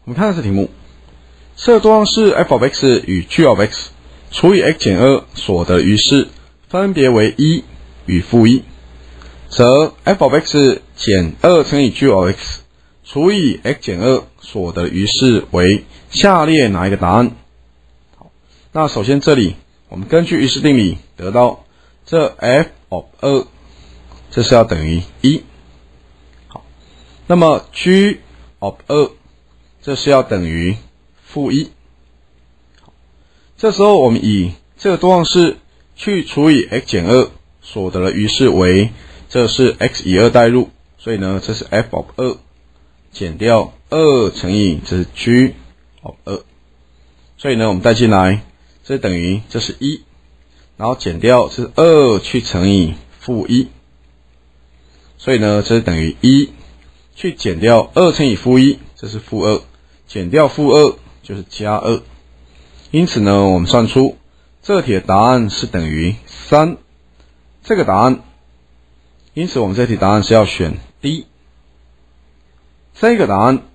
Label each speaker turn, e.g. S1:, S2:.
S1: 我们看这题目，设多项式 f of x 与 g of x 除以 x 减2所得余式分别为1与负1，则 f of x 减2乘以 g of x 除以 x 减2所得余式为下列哪一个答案？好，那首先这里我们根据余式定理得到这 f of 2这是要等于1。好，那么 g of 2这是要等于负1。这时候我们以这个多项式去除以 x 减2所得的余式为，这是 x 以2代入，所以呢这是 f of 2减掉2乘以这是 g of 2，所以呢我们带进来，这等于这是1，然后减掉这是2去乘以负1，所以呢这是等于1去减掉2乘以负1，这是负2，减掉负2就是加2，因此呢我们算出这题的答案是等于3，这个答案，因此我们这题答案是要选 D。这个答案